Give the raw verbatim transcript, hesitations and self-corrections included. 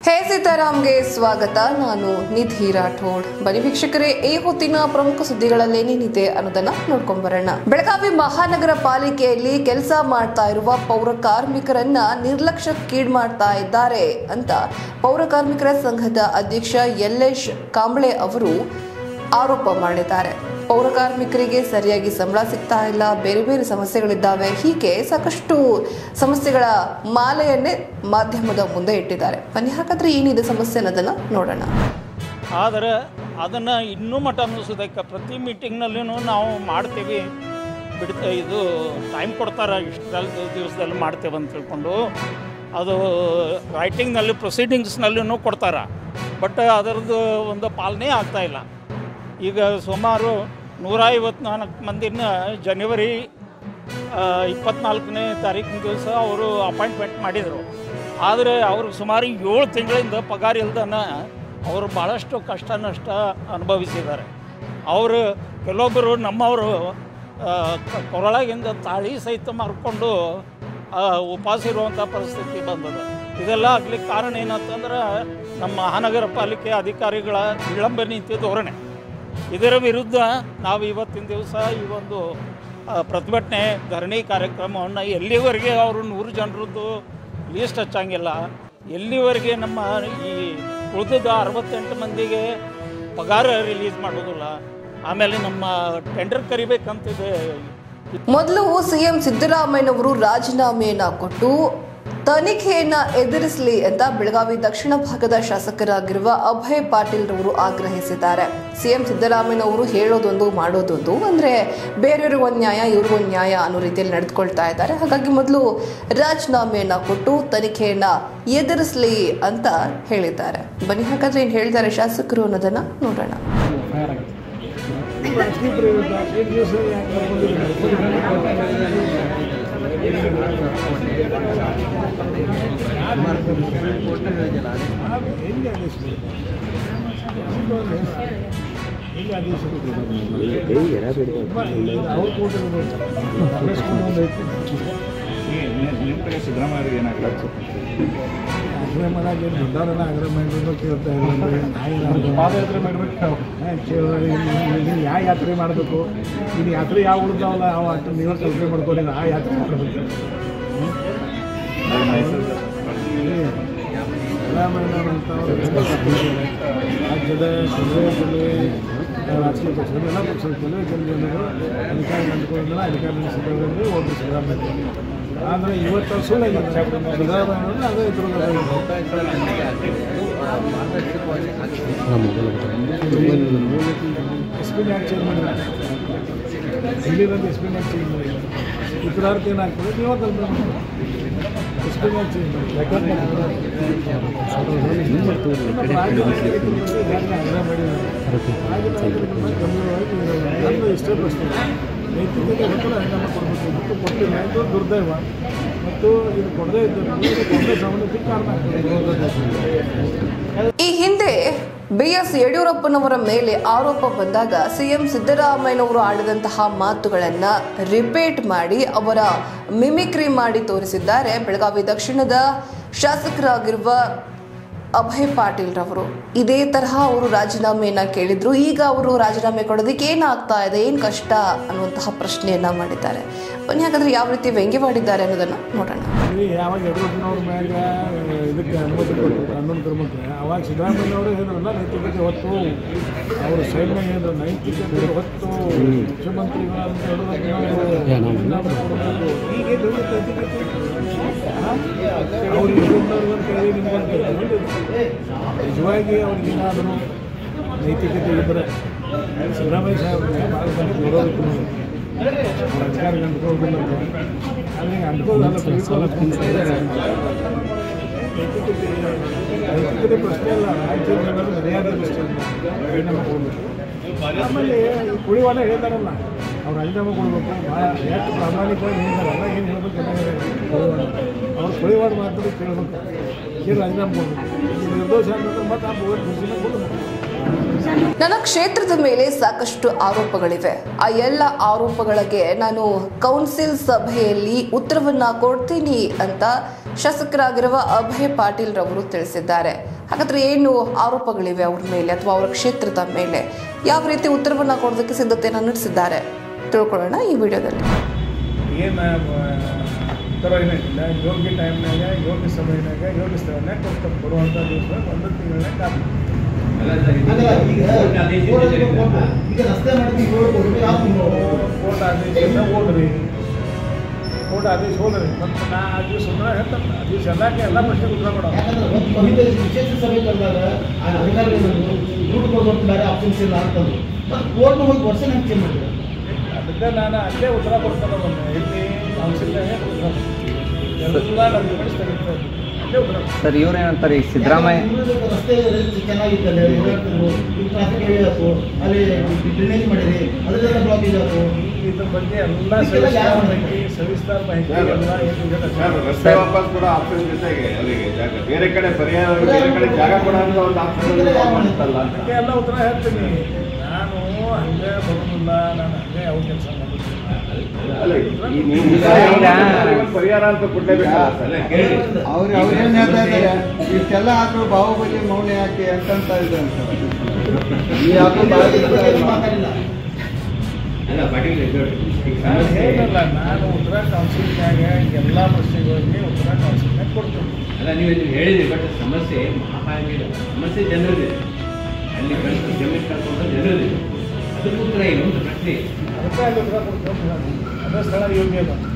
ಹೇ ಸೀತಾರಾಮ್ಗೆ ಸ್ವಾಗತ. ನಾನು ನಿಧಿ ರಾಠೋಡ್. ಬನ್ನಿ ವೀಕ್ಷಕರೇ, ಈ ಹೊತ್ತಿನ ಪ್ರಮುಖ ಸುದ್ದಿಗಳಲ್ಲಿ ಏನೇನಿದೆ ಅನ್ನೋದನ್ನ ನೋಡ್ಕೊಂಡ್ ಬರೋಣ. ಬೆಳಗಾವಿ ಮಹಾನಗರ ಪಾಲಿಕೆಯಲ್ಲಿ ಕೆಲಸ ಮಾಡ್ತಾ ಇರುವ ಪೌರ ಕಾರ್ಮಿಕರನ್ನ ನಿರ್ಲಕ್ಷ್ಯಕ್ಕೀಡು ಮಾಡ್ತಾ ಇದ್ದಾರೆ ಅಂತ ಪೌರ ಕಾರ್ಮಿಕರ ಸಂಘದ ಅಧ್ಯಕ್ಷ ಯಲ್ಲೇಶ್ ಕಾಂಬ್ಳೆ ಅವರು ಆರೋಪ ಮಾಡಿದ್ದಾರೆ. ಪೌರ ಕಾರ್ಮಿಕರಿಗೆ ಸರಿಯಾಗಿ ಸಂಬಳ ಸಿಗ್ತಾ ಇಲ್ಲ, ಬೇರೆ ಬೇರೆ ಸಮಸ್ಯೆಗಳಿದ್ದಾವೆ, ಹೀಗೆ ಸಾಕಷ್ಟು ಸಮಸ್ಯೆಗಳ ಮಾಲೆಯನ್ನೇ ಮಾಧ್ಯಮದ ಮುಂದೆ ಇಟ್ಟಿದ್ದಾರೆ. ಬನ್ನಿ ಹಾಗಾದ್ರೆ ಏನಿದೆ ಸಮಸ್ಯೆ ಅನ್ನೋದನ್ನ ನೋಡೋಣ. ಆದರೆ ಅದನ್ನು ಇನ್ನೂ ಮಟ್ಟ ಅನ್ನಿಸೋದಕ್ಕೆ ಪ್ರತಿ ಮೀಟಿಂಗ್ನಲ್ಲೂ ನಾವು ಮಾಡ್ತೀವಿ ಬಿಡ್ತೇ ಇದು ಟೈಮ್ ಕೊಡ್ತಾರೆ, ಇಷ್ಟಲ್ಲಿ ದಿವಸದಲ್ಲಿ ಮಾಡ್ತೇವೆ ಅಂತ ತಿಳ್ಕೊಂಡು ಅದು ರೈಟಿಂಗ್ನಲ್ಲಿ ಪ್ರೊಸೀಡಿಂಗ್ಸ್ನಲ್ಲೂ ಕೊಡ್ತಾರೆ. ಬಟ್ ಅದರದ್ದು ಒಂದು ಪಾಲನೆ ಆಗ್ತಾಯಿಲ್ಲ. ಈಗ ಸುಮಾರು ನೂರ ಐವತ್ನಾಲ್ಕು ಮಂದಿನ ಜನವರಿ ಇಪ್ಪತ್ತ್ನಾಲ್ಕನೇ ತಾರೀಕಿನ ದಿವಸ ಅವರು ಅಪಾಯಿಂಟ್ಮೆಂಟ್ ಮಾಡಿದರು. ಆದರೆ ಅವರು ಸುಮಾರು ಏಳು ತಿಂಗಳಿಂದ ಪಗಾರ ಇಲ್ದನ ಅವರು ಭಾಳಷ್ಟು ಕಷ್ಟ ನಷ್ಟ ಅನುಭವಿಸಿದ್ದಾರೆ. ಅವರು ಕೆಲವೊಬ್ಬರು ನಮ್ಮವರು ಕೊರಳಗಿಂದ ತಾಳಿ ಸಹಿತ ಮಾರ್ಕೊಂಡು ಉಪವಾಸ ಇರುವಂಥ ಪರಿಸ್ಥಿತಿ ಬಂದದ. ಇದೆಲ್ಲ ಆಗ್ಲಿಕ್ಕೆ ಕಾರಣ ಏನಂತಂದ್ರೆ ನಮ್ಮ ಮಹಾನಗರ ಪಾಲಿಕೆ ಅಧಿಕಾರಿಗಳ ವಿಳಂಬ ನೀತಿ ಧೋರಣೆ. ಇದರ ವಿರುದ್ಧ ನಾವು ಇವತ್ತಿನ ದಿವಸ ಈ ಒಂದು ಪ್ರತಿಭಟನೆ ಧರಣಿ ಕಾರ್ಯಕ್ರಮವನ್ನು ಎಲ್ಲಿವರೆಗೆ ಅವರು ನೂರು ಜನರದ್ದು ಲೀಸ್ಟ್ ಹಚ್ಚಂಗಿಲ್ಲ, ಎಲ್ಲಿವರೆಗೆ ನಮ್ಮ ಈ ಉಳಿದ ಅರವತ್ತೆಂಟು ಮಂದಿಗೆ ಪಗಾರ ರಿಲೀಸ್ ಮಾಡೋದಿಲ್ಲ, ಆಮೇಲೆ ನಮ್ಮ ಟೆಂಡರ್ ಕರಿಬೇಕಂತಿದೆ. ಮೊದಲು ಸಿಎಂ ಸಿದ್ದರಾಮಯ್ಯನವರು ರಾಜೀನಾಮೆಯನ್ನ ಕೊಟ್ಟು ತನಿಖೆಯನ್ನ ಎದುರಿಸಲಿ ಅಂತ ಬೆಳಗಾವಿ ದಕ್ಷಿಣ ಭಾಗದ ಶಾಸಕರಾಗಿರುವ ಅಭಯ್ ಪಾಟೀಲ್ ರವರು ಆಗ್ರಹಿಸಿದ್ದಾರೆ. ಸಿಎಂ ಸಿದ್ದರಾಮಯ್ಯನವರು ಹೇಳೋದೊಂದು ಮಾಡೋದೊಂದು, ಅಂದ್ರೆ ಬೇರೆಯವ್ರಿಗೊಂದು ನ್ಯಾಯ ಇವ್ರಿಗೊಂದು ನ್ಯಾಯ ಅನ್ನೋ ರೀತಿಯಲ್ಲಿ ನಡೆದುಕೊಳ್ತಾ ಇದ್ದಾರೆ. ಹಾಗಾಗಿ ಮೊದಲು ರಾಜೀನಾಮೆಯನ್ನ ಕೊಟ್ಟು ತನಿಖೆಯನ್ನ ಎದುರಿಸಲಿ ಅಂತ ಹೇಳಿದ್ದಾರೆ. ಬನ್ನಿ ಹಾಗಾದ್ರೆ ಏನ್ ಹೇಳ್ತಾರೆ ಶಾಸಕರು ಅನ್ನೋದನ್ನ ನೋಡೋಣ. ಸಿದ್ದರಾಮಯ್ಯ ಏನಾಗಲ್ಲ ಆಗ್ರಹ ಮಾಡಕ್ಕೆ ದೊಡ್ಡವರೆಲ್ಲ ಆಗ್ರಹ ಮಾಡಿದ್ರು ಕೇಳ್ತಾ ಇಲ್ಲ. ಪಾದಯಾತ್ರೆ ಮಾಡಬೇಕು, ಯಾವ ಯಾತ್ರೆ ಮಾಡಬೇಕು, ಇದು ಯಾತ್ರೆ ಯಾವ ಉಳಿದಾವಲ್ಲ ಅವ ಅಷ್ಟು ನೀವು ಕಲ್ಪನೆ ಮಾಡ್ಕೊಂಡಿಲ್ಲ, ಆ ಯಾತ್ರೆ ಮಾಡಬೇಕು. ರಾಜ್ಯದ ಕೆಲವೇ ಕೆಲವೇ ರಾಜಕೀಯ ಪಕ್ಷಗಳು ಎಲ್ಲ ಪಕ್ಷಗಳು ಕೆಲವೇ ಕೆಲವು ಜನರು ಅಧಿಕಾರ ಕಂಡುಕೊಂಡಿಲ್ಲ, ಅಧಿಕಾರ ನಡೆಸಿದ್ರೆ ಒಬ್ಬರು ಸಿದ್ದರಾಮಯ್ಯ. ಆದರೆ ಇವತ್ತು ಸುಳ್ಳಾಗಿದೆ ಸಿದ್ದರಾಮಯ್ಯ ಅದೇ ಇದ್ರು ಎಸ್ ಪಿ ಯಾಕೆ ಚೇಂಜ್ ಮಾಡಿಲ್ಲ, ಇಲ್ಲಿರೋದು ಎಸ್ ಪಿ ಯಾಕೆ ಚೇಂಜ್ ಮಾಡಿಲ್ಲ, ಉತ್ತರಾರ್ಥ ಏನಾಗ್ತದೆ ನೀವು ಕಲ್ಪನೆ ಮಾಡಿ ಎಸ್ ಪಿ ಯಾಕೆ ಚೇಂಜ್ ಮಾಡಿ ಆಗ್ರಹ ಮಾಡಿಲ್ಲ. ಇಷ್ಟೇ ಪ್ರಶ್ನೆ, ನೈತಿಕತೆ ಹೊತ್ತು ರಾಜೀನಾಮೆ ಕೊಡಬೇಕು ಮತ್ತು ಕೊಟ್ಟಿಲ್ಲ. ಇದು ದುರ್ದೈವ ಮತ್ತು ಇದು ಕೊಡದೇ ಇದ್ದರೆ ಕಾಂಗ್ರೆಸ್ ಅವನತಿ ಕಾರಣ ಆಗ್ತದೆ. ಈ ಹಿಂದೆ ಬಿ ಎಸ್ ಯಡಿಯೂರಪ್ಪನವರ ಮೇಲೆ ಆರೋಪ ಬಂದಾಗ ಸಿಎಂ ಸಿದ್ದರಾಮಯ್ಯನವರು ಆಡಿದಂತಹ ಮಾತುಗಳನ್ನ ರಿಪೀಟ್ ಮಾಡಿ ಅವರ ಮಿಮಿಕ್ರಿ ಮಾಡಿ ತೋರಿಸಿದ್ದಾರೆ ಬೆಳಗಾವಿ ದಕ್ಷಿಣದ ಶಾಸಕರಾಗಿರುವ ಅಭಯ್ ಪಾಟೀಲ್ ರವರು. ಇದೇ ತರಹ ಅವರು ರಾಜೀನಾಮೆಯನ್ನ ಕೇಳಿದ್ರು. ಈಗ ಅವರು ರಾಜೀನಾಮೆ ಕೊಡೋದಕ್ಕೆ ಏನಾಗ್ತಾ ಇದೆ, ಏನು ಕಷ್ಟ ಅನ್ನುವಂತಹ ಪ್ರಶ್ನೆಯನ್ನ ಮಾಡಿದ್ದಾರೆ. ಬನ್ನಿ ಹಾಗಾದ್ರೆ ಯಾವ ರೀತಿ ವ್ಯಂಗ್ಯವಾಡಿದ್ದಾರೆ ಅನ್ನೋದನ್ನ ನೋಡೋಣ. ಯಾವಾಗ ಯಡಿಯೂರಪ್ಪನವ್ರ ಮ್ಯಾಗ ಇದಕ್ಕೆ ಅನುಮತಿ ಕೊಟ್ಟರು ಹನ್ನೊಂದು ಕ್ರಮಕ್ಕೆ, ಅವಾಗ ಸಿದ್ದರಾಮಯ್ಯವರು ಹೇಳಿದ್ರಲ್ಲ ನೈತಿಕತೆ ಹೊತ್ತು ಅವರು ಸೈಡ್ನಾಗ ಹೇಳಿದ್ರು ನೈತಿಕತೆ ಹೊತ್ತು ಮುಖ್ಯಮಂತ್ರಿಗಳು ಅಂತ ಯಡಿಯೂರಪ್ಪನವರು ಈಗ ನೈತಿಕತೆ ಅವ್ರಿಗೆ ಕೇಳಿ ನಿಮ್ಗೆ ನಿಜವಾಗಿ ಅವ್ರಿಗೇನಾದರೂ ನೈತಿಕತೆ ಇದ್ದರೆ ಸಿದ್ದರಾಮಯ್ಯ ಸಾಹೇಬ್ರಿಗೆ ಭಾಳ ಮಂದಿ ಗೌರವಿತ್ತು, ಅವ್ರ ಅಧಿಕಾರ ಅಂದ್ಕೊಳ್ಳೋದಿಲ್ಲ. ಅಲ್ಲಿ ಅಂದ್ಕೊಳ್ಳೋದಲ್ಲ, ನೈತಿಕತೆ ನೈತಿಕತೆ ಪ್ರಶ್ನೆ ಅಲ್ಲ, ರಾಜ್ಯದ ಮರ್ಯಾದೆ ಪ್ರಶ್ನೆ ರಾಜೀನಾಮೆ ಕೊಡಬೇಕು. ಆಮೇಲೆ ಕುಳಿವಾಡ ಹೇಳ್ತಾರಲ್ಲ ಅವ್ರು ರಾಜೀನಾಮೆ ಕೊಡಬೇಕು, ಭಾಳ ಎಷ್ಟು ಪ್ರಾಮಾಣಿಕವಾಗಿ ಹೇಳ್ತಾರಲ್ಲ, ಏನು ಹೇಳ್ಬೇಕು ಕುಳಿವಾಡ ಅವ್ರು ಕುಳಿವಾಡ ಮಾತ್ರ ಕೇಳಬೇಕು, ಏನು ರಾಜೀನಾಮೆ ಕೊಡಬೇಕು. ಇದು ನಿರ್ದೋಷ ಅಂತಂದ್ರೆ ಮತ್ತೆ ಆ ಮೂವತ್ತು ಖುಷಿನ ಕೊಡಬೇಕು. ನನ್ನ ಕ್ಷೇತ್ರದ ಮೇಲೆ ಸಾಕಷ್ಟು ಆರೋಪಗಳಿವೆ. ಆ ಎಲ್ಲ ಆರೋಪಗಳಿಗೆ ನಾನು ಕೌನ್ಸಿಲ್ ಸಭೆಯಲ್ಲಿ ಉತ್ತರವನ್ನ ಕೊಡ್ತೀನಿ ಅಂತ ಶಾಸಕರಾಗಿರುವ ಅಭಯ್ ಪಾಟೀಲ್ ರವರು ತಿಳಿಸಿದ್ದಾರೆ. ಹಾಗಾದ್ರೆ ಏನು ಆರೋಪಗಳಿವೆ ಅವ್ರ ಮೇಲೆ ಅಥವಾ ಅವರ ಕ್ಷೇತ್ರದ ಮೇಲೆ, ಯಾವ ರೀತಿ ಉತ್ತರವನ್ನ ಕೊಡೋದಕ್ಕೆ ಸಿದ್ಧತೆಯನ್ನು ನಡೆಸಿದ್ದಾರೆ ತಿಳ್ಕೊಳ್ಳೋಣ ಈ ವಿಡಿಯೋದಲ್ಲಿ. ಏನು ಉತ್ತರ ಏನಾಗಿಲ್ಲ, ಯೋಗ್ಯ ಟೈಮ್ನಾಗ ಯೋಗ್ಯ ಸಮಯನಾಗ ಯೋಗ್ಯ ಸ್ಥಳನಾಗ ಕೊಡ್ತಾರೆ. ಬರುವಂಥ ದಿವಸ ಒಂದು ತಿಂಗಳನ್ನ ಕಾಪಿ ಈಗ ರಸ್ತೆ ಮಾಡಿದ್ವಿ ಕೋರ್ಟ್ ಆದೇಶದಿಂದ ಹೋದ್ರಿ, ಕೋರ್ಟ್ ಆದೇಶ ಹೋದ್ರಿ. ಮತ್ತು ನಾ ಆ ದಿವಸ ಉತ್ತರ ಹೇಳ್ತಾನೆ, ಆ ದಿವಸ ಎಲ್ಲಕ್ಕೆ ಎಲ್ಲ ಪ್ರಶ್ನೆಗೆ ಉತ್ತರ ಕೊಡೋ. ಯಾಕಂದ್ರೆ ವಿಶೇಷ ಸಭೆ ಬಂದಾಗ ಆ ಅಧಿಕಾರಿಗಳು ದುಡ್ಡು ಕೊಡುವಂತ ಬೇರೆ ಆಪ್ಷನ್ಸ್ ಇಲ್ಲ ಅಂತಂದು ಮತ್ತು ಕೋರ್ಟ್ನ ಹೋಗಿ ವರ್ಷ ನಂಗೆ ಚೇಂಜ್ ಮಾಡಿದ್ರು. ಅದಕ್ಕೆ ನಾನು ಅಲ್ಲೇ ಉತ್ತರ ಕೊಡ್ತಾನೆ ಬಂದೆ. ಇಲ್ಲಿ ಕೌನ್ಸಿಲ್ನಾಗೆ ಎಲ್ಲ ನಮ್ಮ ತೆಗಿತಾ ಅಲ್ಲೇ ಉತ್ತರ. ಸರ್ ಇವ್ರು ಏನಂತಾರೆ, ಈಗ ಸಿದ್ದರಾಮಯ್ಯ ರಸ್ತೆ ಚೆನ್ನಾಗಿತ್ತಲ್ಲ, ಟ್ರಾಫಿಕ್ ಹೆವಿ ಆಯ್ತು, ಅಲ್ಲಿ ಡ್ರೈನೇಜ್ ಮಾಡಿರಿ, ಅದರಿಂದ ಬ್ಲಾಕೇಜ್ ಆಯ್ತು. ಇದ್ರ ಬಗ್ಗೆ ಎಲ್ಲ ಸವಿಸ್ತಾರ ಮಾಹಿತಿ ಸವಿಸ್ತಾರ ಮಾಹಿತಿ ಎಲ್ಲ ರಸ್ತೆ ವಾಪಸ್ ಕೂಡ ಆಪ್ಷನ್ ಜೊತೆಗೆ ಅವರಿಗೆ ಜಾಗ ಬೇರೆ ಕಡೆ ಪರಿಹಾರ ಬೇರೆ ಕಡೆ ಜಾಗ ಕೊಡ ಅಂತ ಒಂದು ಆಪ್ಷನ್ ಅದಕ್ಕೆ ಎಲ್ಲ ಉತ್ತರ ಹೇಳ್ತೀನಿ. ನಾನು ಹಂಗೆ ಬರೋದಿಲ್ಲ, ನಾನು ಹಂಗೆ ಯಾವ ಕೆಲಸ ಮಾಡೋದಿಲ್ಲ. ಪರಿಹಾರ ಅಂತ ಕೊಡ್ಲೇಬೇಕು. ಅವ್ರು ಅವ್ರೇನು ಹೇಳ್ತಾ ಇದ್ದಾರೆ, ಇಷ್ಟೆಲ್ಲ ಆದರೂ ಬಾಹುಬಲಿ ಮೌನ ಯಾಕೆ ಅಂತಂತ ಇದೆ ಅಂತ. ಮಾತಾಡಿಲ್ಲ. ನಾನು ಹೇಳಲ್ಲ, ನಾನು ಉತ್ತರ ಕೌನ್ಸಿಲ್ನಾಗ ಎಲ್ಲ ಪ್ರಶ್ನೆಗಳಿಗೆ ಉತ್ತರ ಕೌನ್ಸಿಲ್ನಾಗ ಕೊಡ್ತೀನಿ. ಅಲ್ಲ ನೀವು ಹೇಳಿದ್ರಿ, ಬಟ್ ಸಮಸ್ಯೆ ಮಹಾಪಾಯ ಸಮಸ್ಯೆ ಜನರಿದೆ, ಅಲ್ಲಿ ಕಳಿಸ್ ಜಮೀನು ಕಳ್ಕೊಂಡ ಜನರಿದೆ. ಅದಕ್ಕೆ ಉತ್ತರ ಏನು ಒಂದು ಪ್ರಶ್ನೆ. ಅದಕ್ಕೆ ಅಲ್ಲಿ ಉತ್ತರ ಕೊಡ್ತೀನಿ. ಅದೇ ಸ್ಥಳ ಯೋಗ್ಯ ಅದ.